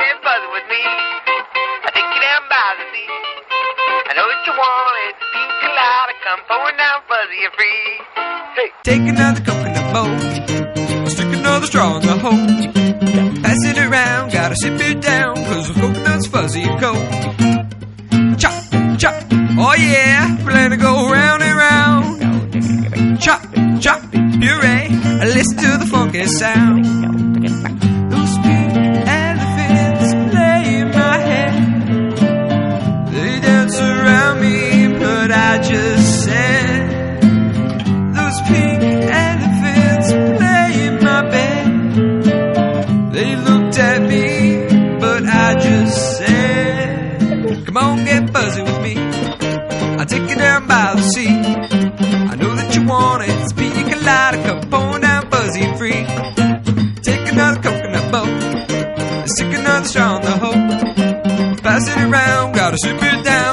get fuzzy with me. I take you down by the sea. I know what you want, it's a pina colada. Come pouring down fuzzy and free. Hey. Take another coconut bowl, stick another straw in the hole. Pass it around, gotta sip it down, cause the coconut's fuzzy and cold. Chop, chop, oh yeah, plan to go round and round. Chop, chop, puree, listen to the funky sound. Those pink elephants play in my head. They dance around me, but I just said, those pink elephants play in my bed. They looked at me, but I just said, come on, get fuzzy with me. I'll take you down by the sea. I know that you want it, it's pina colada. Come pouring down fuzzy and free. Take another coconut bowl, stick another straw in the hole. Pass it around, gotta sip it down.